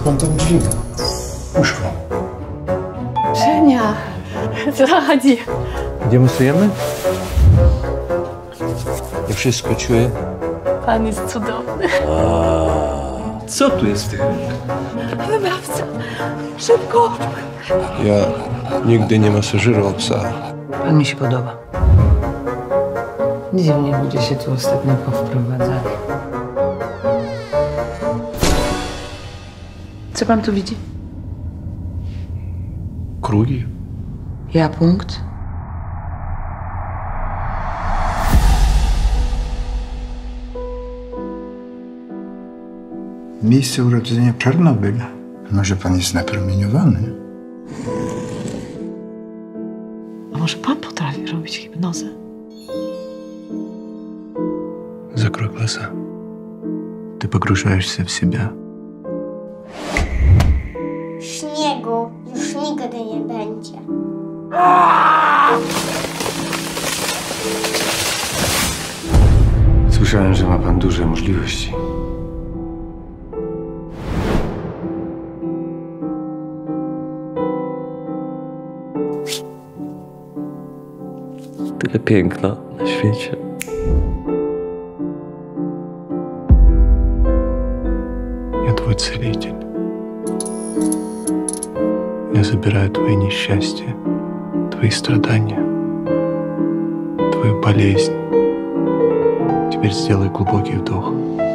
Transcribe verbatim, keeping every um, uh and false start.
pan tam dźwiga? Uszko. Zhenia, zachodzi. Gdzie masujemy? Ja wszystko czuję. Pan jest cudowny. A, co tu jest w tych rękach? Wybawca, szybko. Ja nigdy nie masażyrował psa. Pan mi się podoba. Dziwnie ludzie się tu ostatnio powprowadzali. Co pan tu widzi? Krugi? Ja punkt. Miejsce urodzenia Czarnobyl. Może pan jest napromieniowany? A może pan potrafi robić hipnozę? Закрой глаза. Ty pogruszaешься w siebie. Śniegu już nigdy nie będzie. Słyszałem, że ma pan duże możliwości. Tyle piękna na świecie. Я твой целитель. Я забираю твои несчастья, твои страдания, твою болезнь. Теперь сделай глубокий вдох.